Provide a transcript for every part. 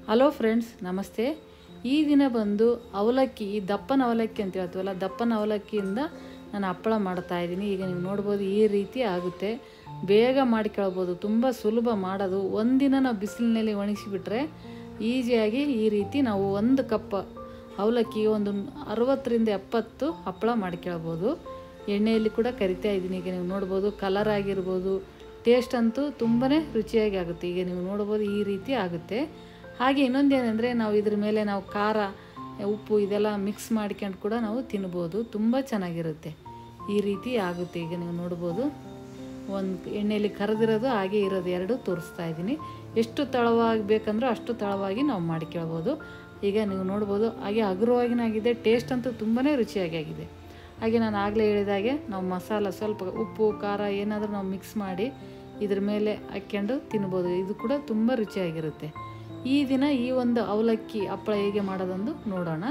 Hello friends, ನಮಸ್ತೆ. ಈ ದಿನ ಬಂದು ಅವಲಕ್ಕಿ, ಈ ದಪ್ಪನ ಅವಲಕ್ಕಿ ಅಂತ ಹೇಳ್ತೀವಲ್ಲ, ದಪ್ಪನ ಅವಲಕ್ಕಿಯಿಂದ ನಾನು ಹಪ್ಪಳ ಮಾಡ್ತಾಯಿದ್ದೀನಿ. ಈಗ ನೀವು ನೋಡ್ಬೋದು ಈ ರೀತಿ ಆಗುತ್ತೆ. ಬೇಗ ಮಾಡ್ಕೊಳ್ಬೋದು, ತುಂಬ ಸುಲಭ ಮಾಡೋದು. ಒಂದಿನ ನಾವು ಬಿಸಿಲಿನಲ್ಲಿ ಒಣಗಿಸಿಬಿಟ್ರೆ ಈಸಿಯಾಗಿ ಈ ರೀತಿ ನಾವು 1 ಕಪ್ ಅವಲಕ್ಕಿ ಒಂದು 60ರಿಂದ 70 ಹಪ್ಪಳ ಮಾಡ್ಕೊಳ್ಬೋದು. ಎಣ್ಣೆಯಲ್ಲಿ ಕೂಡ ಕರಿತಾ ಇದ್ದೀನಿ. ಈಗ ನೀವು ನೋಡ್ಬೋದು ಕಲರ್ ಆಗಿರ್ಬೋದು, ಟೇಸ್ಟ್ ಅಂತೂ ತುಂಬಾ ರುಚಿಯಾಗಿ ಆಗುತ್ತೆ. ಈಗ ನೀವು ನೋಡ್ಬೋದು ಈ ರೀತಿ ಆಗುತ್ತೆ. ಹಾಗೆ ಇನ್ನೊಂದೇನೆಂದರೆ, ನಾವು ಇದ್ರ ಮೇಲೆ ನಾವು ಖಾರ, ಉಪ್ಪು ಇದೆಲ್ಲ ಮಿಕ್ಸ್ ಮಾಡ್ಕೊಂಡು ಕೂಡ ನಾವು ತಿನ್ಬೋದು. ತುಂಬ ಚೆನ್ನಾಗಿರುತ್ತೆ. ಈ ರೀತಿ ಆಗುತ್ತೆ. ಈಗ ನೀವು ನೋಡ್ಬೋದು ಒಂದು ಎಣ್ಣೆಯಲ್ಲಿ ಕರೆದಿರೋದು ಹಾಗೆ ಇರೋದು ಎರಡು ತೋರಿಸ್ತಾ ಇದ್ದೀನಿ. ಎಷ್ಟು ತಳವಾಗಿ ಬೇಕಂದ್ರೆ ಅಷ್ಟು ತಳವಾಗಿ ನಾವು ಮಾಡ್ಕೊಳ್ಬೋದು. ಈಗ ನೀವು ನೋಡ್ಬೋದು ಹಾಗೆ ಹಗುರವಾಗಿನಾಗಿದೆ. ಟೇಸ್ಟ್ ಅಂತೂ ತುಂಬಾ ರುಚಿಯಾಗಿ ಆಗಿದೆ. ಹಾಗೆ ನಾನು ಆಗಲೇ ಹೇಳಿದಾಗೆ ನಾವು ಮಸಾಲ ಸ್ವಲ್ಪ ಉಪ್ಪು ಖಾರ ಏನಾದರೂ ನಾವು ಮಿಕ್ಸ್ ಮಾಡಿ ಇದ್ರ ಮೇಲೆ ಹಾಕ್ಕೊಂಡು ತಿನ್ಬೋದು. ಇದು ಕೂಡ ತುಂಬ ರುಚಿಯಾಗಿರುತ್ತೆ. ಈ ದಿನ ಈ ಒಂದು ಅವಲಕ್ಕಿ ಹಪ್ಪಳ ಹೇಗೆ ಮಾಡೋದೊಂದು ನೋಡೋಣ.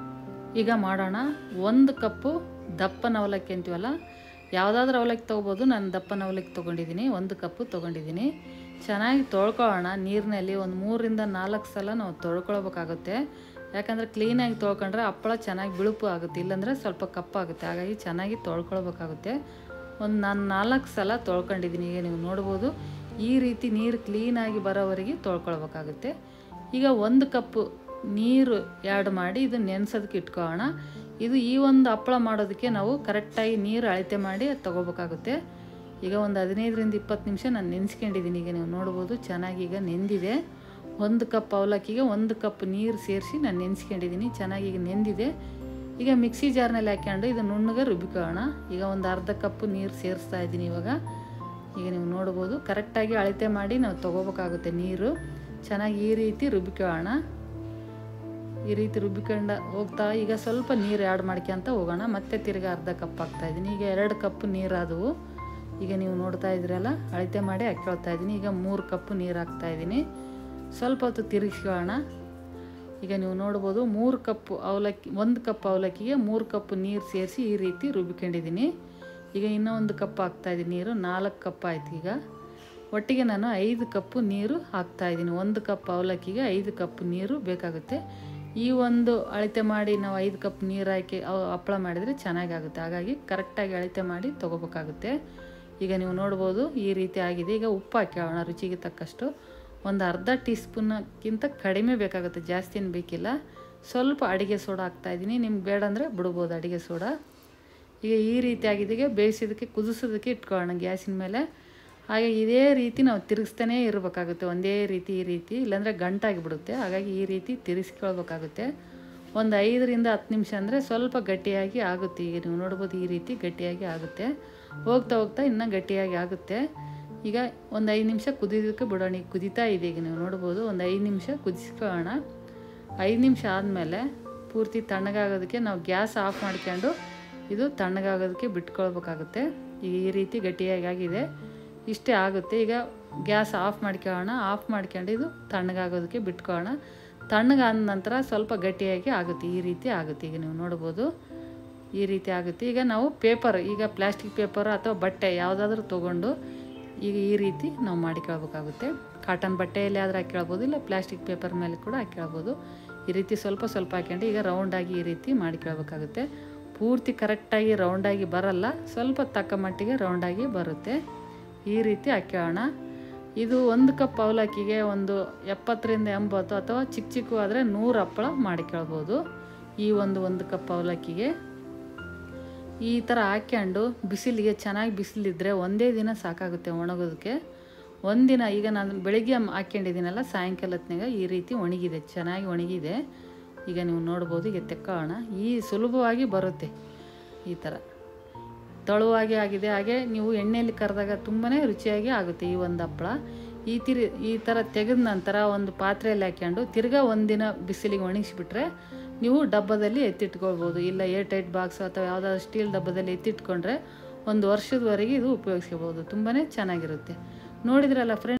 ಈಗ ಮಾಡೋಣ. 1 ಕಪ್ಪು ದಪ್ಪನ ಅವಲಕ್ಕಿ ಅಂತೀವಲ್ಲ, ಯಾವುದಾದ್ರೂ ಅವಲಕ್ಕಿ ತೊಗೋಬೋದು. ನಾನು ದಪ್ಪನ ಅವಲಕ್ಕಿ ತೊಗೊಂಡಿದ್ದೀನಿ. 1 ಕಪ್ಪು ತೊಗೊಂಡಿದ್ದೀನಿ. ಚೆನ್ನಾಗಿ ತೊಳ್ಕೊಳ್ಳೋಣ. ನೀರಿನಲ್ಲಿ ಒಂದು 3ರಿಂದ 4 ಸಲ ನಾವು ತೊಳ್ಕೊಳ್ಬೇಕಾಗುತ್ತೆ. ಯಾಕಂದರೆ ಕ್ಲೀನಾಗಿ ತೊಳ್ಕೊಂಡ್ರೆ ಹಪ್ಪಳ ಚೆನ್ನಾಗಿ ಬಿಳುಪು ಆಗುತ್ತೆ, ಇಲ್ಲಾಂದರೆ ಸ್ವಲ್ಪ ಕಪ್ಪಾಗುತ್ತೆ. ಹಾಗಾಗಿ ಚೆನ್ನಾಗಿ ತೊಳ್ಕೊಳ್ಬೇಕಾಗುತ್ತೆ. ನಾನು 4 ಸಲ ತೊಳ್ಕೊಂಡಿದ್ದೀನಿ. ಈಗ ನೀವು ನೋಡ್ಬೋದು ಈ ರೀತಿ ನೀರು ಕ್ಲೀನಾಗಿ ಬರೋವರೆಗೆ ತೊಳ್ಕೊಳ್ಬೇಕಾಗುತ್ತೆ. ಈಗ 1 ಕಪ್ಪು ನೀರು ಆ್ಯಡ್ ಮಾಡಿ ಇದು ನೆನೆಸೋದಕ್ಕೆ ಇಟ್ಕೊಳ್ಳೋಣ. ಇದು ಈ ಒಂದು ಹಪ್ಪಳ ಮಾಡೋದಕ್ಕೆ ನಾವು ಕರೆಕ್ಟಾಗಿ ನೀರು ಅಳತೆ ಮಾಡಿ ತೊಗೋಬೇಕಾಗುತ್ತೆ. ಈಗ ಒಂದು 15ರಿಂದ 20 ನಿಮಿಷ ನಾನು ನೆನೆಸ್ಕೊಂಡಿದ್ದೀನಿ. ಈಗ ನೀವು ನೋಡ್ಬೋದು ಚೆನ್ನಾಗಿ ಈಗ ನೆಂದಿದೆ. 1 ಕಪ್ ಅವಲಕ್ಕಿಗೆ 1 ಕಪ್ ನೀರು ಸೇರಿಸಿ ನಾನು ನೆನೆಸ್ಕೊಂಡಿದ್ದೀನಿ. ಚೆನ್ನಾಗಿ ಈಗ ನೆಂದಿದೆ. ಈಗ ಮಿಕ್ಸಿ ಜಾರ್ನಲ್ಲಿ ಹಾಕ್ಕೊಂಡು ಇದು ನುಣ್ಣಗೆ ರುಬ್ಬಿಕೊಳ್ಳೋಣ. ಈಗ ಒಂದು ಅರ್ಧ ಕಪ್ಪು ನೀರು ಸೇರಿಸ್ತಾ ಇದ್ದೀನಿ ಇವಾಗ. ಈಗ ನೀವು ನೋಡ್ಬೋದು ಕರೆಕ್ಟಾಗಿ ಅಳತೆ ಮಾಡಿ ನಾವು ತೊಗೋಬೇಕಾಗುತ್ತೆ ನೀರು. ಚೆನ್ನಾಗಿ ಈ ರೀತಿ ರುಬ್ಬಿಕೊಳ್ಳೋಣ. ಈ ರೀತಿ ರುಬ್ಬಿಕೊಂಡು ಹೋಗ್ತಾ ಈಗ ಸ್ವಲ್ಪ ನೀರು ಆ್ಯಡ್ ಮಾಡ್ಕೊಂತ ಹೋಗೋಣ. ಮತ್ತೆ ತಿರ್ಗಿ ಅರ್ಧ ಕಪ್ ಹಾಕ್ತಾಯಿದ್ದೀನಿ. ಈಗ 2 ಕಪ್ ನೀರು ಆದವು. ಈಗ ನೀವು ನೋಡ್ತಾ ಇದ್ರಲ್ಲ, ಅಳತೆ ಮಾಡಿ ಹಾಕ್ಕೊಳ್ತಾ ಇದ್ದೀನಿ. ಈಗ 3 ಕಪ್ ನೀರು ಹಾಕ್ತಾಯಿದ್ದೀನಿ. ಸ್ವಲ್ಪ ಹೊತ್ತು ತಿರುಗಿಸ್ಕೊಳ್ಳೋಣ. ಈಗ ನೀವು ನೋಡ್ಬೋದು 3 ಕಪ್ ಅವಲಕ್ಕಿ, 1 ಕಪ್ ಅವಲಕ್ಕಿಗೆ 3 ಕಪ್ ನೀರು ಸೇರಿಸಿ ಈ ರೀತಿ ರುಬ್ಬಿಕೊಂಡಿದ್ದೀನಿ. ಈಗ ಇನ್ನೂ 1 ಕಪ್ ಹಾಕ್ತಾಯಿದ್ದೀನಿ ನೀರು. 4 ಕಪ್ ಆಯ್ತು. ಈಗ ಒಟ್ಟಿಗೆ ನಾನು 5 ಕಪ್ಪು ನೀರು ಹಾಕ್ತಾಯಿದ್ದೀನಿ. 1 ಕಪ್ ಅವಲಕ್ಕಿಗೆ 5 ಕಪ್ ನೀರು ಬೇಕಾಗುತ್ತೆ. ಈ ಒಂದು ಅಳತೆ ಮಾಡಿ ನಾವು 5 ಕಪ್ ನೀರು ಹಾಕಿ ಹಪ್ಪಳ ಮಾಡಿದರೆ ಚೆನ್ನಾಗಾಗುತ್ತೆ. ಹಾಗಾಗಿ ಕರೆಕ್ಟಾಗಿ ಅಳತೆ ಮಾಡಿ ತೊಗೋಬೇಕಾಗುತ್ತೆ. ಈಗ ನೀವು ನೋಡ್ಬೋದು ಈ ರೀತಿ ಆಗಿದೆ. ಈಗ ಉಪ್ಪು ಹಾಕ್ಕೊಳ್ಳೋಣ ರುಚಿಗೆ ತಕ್ಕಷ್ಟು. ಒಂದು ಅರ್ಧ ಟೀ ಸ್ಪೂನ್ಗಿಂತ ಕಡಿಮೆ ಬೇಕಾಗುತ್ತೆ, ಜಾಸ್ತಿ ಏನು ಬೇಕಿಲ್ಲ. ಸ್ವಲ್ಪ ಅಡುಗೆ ಸೋಡಾ ಹಾಕ್ತಾಯಿದ್ದೀನಿ. ನಿಮ್ಗೆ ಬೇಡ ಅಂದರೆ ಬಿಡ್ಬೋದು ಅಡುಗೆ ಸೋಡಾ. ಈಗ ಈ ರೀತಿ ಆಗಿದೆ. ಈಗ ಬೇಯಿಸೋದಕ್ಕೆ ಕುದಿಸೋದಕ್ಕೆ ಇಟ್ಕೊಳ್ಳೋಣ ಗ್ಯಾಸಿನ ಮೇಲೆ. ಹಾಗೆ ಇದೇ ರೀತಿ ನಾವು ತಿರುಗಿಸ್ತಾನೇ ಇರಬೇಕಾಗುತ್ತೆ, ಒಂದೇ ರೀತಿ ಈ ರೀತಿ, ಇಲ್ಲಾಂದರೆ ಗಂಟಾಗಿಬಿಡುತ್ತೆ. ಹಾಗಾಗಿ ಈ ರೀತಿ ತಿರುಗಿಸ್ಕೊಳ್ಬೇಕಾಗುತ್ತೆ. ಒಂದು 5ರಿಂದ 10 ನಿಮಿಷ ಅಂದರೆ ಸ್ವಲ್ಪ ಗಟ್ಟಿಯಾಗಿ ಆಗುತ್ತೆ. ಈಗ ನೀವು ನೋಡ್ಬೋದು ಈ ರೀತಿ ಗಟ್ಟಿಯಾಗಿ ಆಗುತ್ತೆ. ಹೋಗ್ತಾ ಹೋಗ್ತಾ ಇನ್ನೂ ಗಟ್ಟಿಯಾಗಿ ಆಗುತ್ತೆ. ಈಗ ಒಂದು 5 ನಿಮಿಷ ಕುದಿಯೋದಕ್ಕೆ ಬಿಡೋಣ. ಈಗ ಕುದೀತಾ ಇದೆ. ಈಗ ನೀವು ನೋಡ್ಬೋದು ಒಂದು 5 ನಿಮಿಷ ಕುದಿಸ್ಕೊಳ್ಳೋಣ. 5 ನಿಮಿಷ ಆದಮೇಲೆ ಪೂರ್ತಿ ತಣ್ಣಗಾಗೋದಕ್ಕೆ ನಾವು ಗ್ಯಾಸ್ ಆಫ್ ಮಾಡ್ಕೊಂಡು ಇದು ತಣ್ಣಗಾಗೋದಕ್ಕೆ ಬಿಟ್ಕೊಳ್ಬೇಕಾಗುತ್ತೆ. ಈಗ ಈ ರೀತಿ ಗಟ್ಟಿಯಾಗಿ ಆಗಿದೆ. ಇಷ್ಟೇ ಆಗುತ್ತೆ. ಈಗ ಗ್ಯಾಸ್ ಆಫ್ ಮಾಡ್ಕೊಳ್ಳೋಣ. ಆಫ್ ಮಾಡ್ಕೊಂಡು ಇದು ತಣ್ಣಗಾಗೋದಕ್ಕೆ ಬಿಟ್ಕೊಳ್ಳೋಣ. ತಣ್ಣಗಾದ ನಂತರ ಸ್ವಲ್ಪ ಗಟ್ಟಿಯಾಗಿ ಆಗುತ್ತೆ. ಈ ರೀತಿ ಆಗುತ್ತೆ. ಈಗ ನೀವು ನೋಡ್ಬೋದು ಈ ರೀತಿ ಆಗುತ್ತೆ. ಈಗ ನಾವು ಪೇಪರ್, ಈಗ ಪ್ಲಾಸ್ಟಿಕ್ ಪೇಪರ್ ಅಥವಾ ಬಟ್ಟೆ ಯಾವುದಾದ್ರೂ ತೊಗೊಂಡು ಈಗ ಈ ರೀತಿ ನಾವು ಮಾಡಿಕೊಳ್ಬೇಕಾಗುತ್ತೆ. ಕಾಟನ್ ಬಟ್ಟೆಯಲ್ಲಿ ಆದರೂ ಹಾಕ್ಕೊಳ್ಬೋದು, ಇಲ್ಲ ಪ್ಲಾಸ್ಟಿಕ್ ಪೇಪರ್ ಮೇಲೆ ಕೂಡ ಹಾಕ್ಕೊಳ್ಬೋದು. ಈ ರೀತಿ ಸ್ವಲ್ಪ ಸ್ವಲ್ಪ ಹಾಕ್ಕೊಂಡು ಈಗ ರೌಂಡಾಗಿ ಈ ರೀತಿ ಮಾಡಿಕೊಳ್ಬೇಕಾಗುತ್ತೆ. ಪೂರ್ತಿ ಕರೆಕ್ಟಾಗಿ ರೌಂಡಾಗಿ ಬರಲ್ಲ, ಸ್ವಲ್ಪ ತಕ್ಕ ಮಟ್ಟಿಗೆ ರೌಂಡಾಗಿ ಬರುತ್ತೆ. ಈ ರೀತಿ ಹಾಕ್ಕೊಳ್ಳೋಣ. ಇದು 1 ಕಪ್ ಅವಲಕ್ಕಿಗೆ ಒಂದು 70ರಿಂದ 80 ಅಥವಾ ಚಿಕ್ಕ ಚಿಕ್ಕ ಆದರೆ 100 ಹಪ್ಪಳ ಮಾಡಿಕೊಳ್ಬೋದು. ಈ 1 ಕಪ್ ಅವಲಕ್ಕಿಗೆ ಈ ಥರ ಹಾಕ್ಕೊಂಡು ಬಿಸಿಲಿಗೆ, ಚೆನ್ನಾಗಿ ಬಿಸಿಲಿದ್ದರೆ ಒಂದೇ ದಿನ ಸಾಕಾಗುತ್ತೆ ಒಣಗೋದಕ್ಕೆ. ಒಂದಿನ ಈಗ ನಾನು ಬೆಳಗ್ಗೆ ಹಾಕ್ಕೊಂಡಿದ್ದೀನಲ್ಲ, ಸಾಯಂಕಾಲ ಹೊತ್ತಿನಾಗ ಈ ರೀತಿ ಒಣಗಿದೆ, ಚೆನ್ನಾಗಿ ಒಣಗಿದೆ. ಈಗ ನೀವು ನೋಡ್ಬೋದು. ಈಗ ತೆಕ್ಕೊಳ್ಳೋಣ. ಈ ಸುಲಭವಾಗಿ ಬರುತ್ತೆ. ಈ ಥರ ತೆಳುವಾಗಿ ಆಗಿದೆ. ಹಾಗೆ ನೀವು ಎಣ್ಣೆಯಲ್ಲಿ ಕರೆದಾಗ ತುಂಬಾ ರುಚಿಯಾಗಿ ಆಗುತ್ತೆ ಈ ಒಂದು ಹಪ್ಪಳ. ಈ ಥರ ತೆಗೆದ ನಂತರ ಒಂದು ಪಾತ್ರೆಯಲ್ಲಿ ಹಾಕ್ಕೊಂಡು ತಿರ್ಗಾ ಒಂದಿನ ಬಿಸಿಲಿಗೆ ಒಣಗಿಸಿಬಿಟ್ರೆ ನೀವು ಡಬ್ಬದಲ್ಲಿ ಎತ್ತಿಟ್ಕೊಳ್ಬೋದು. ಇಲ್ಲ ಏರ್ ಬಾಕ್ಸ್ ಅಥವಾ ಯಾವುದಾದ್ರು ಸ್ಟೀಲ್ ಡಬ್ಬದಲ್ಲಿ ಎತ್ತಿಟ್ಕೊಂಡ್ರೆ 1 ವರ್ಷದವರೆಗೆ ಇದು ಉಪಯೋಗಿಸ್ಕೋಬೋದು. ತುಂಬಾ ಚೆನ್ನಾಗಿರುತ್ತೆ. ನೋಡಿದ್ರಲ್ಲ ಫ್ರೆಂಡ್ಸ್.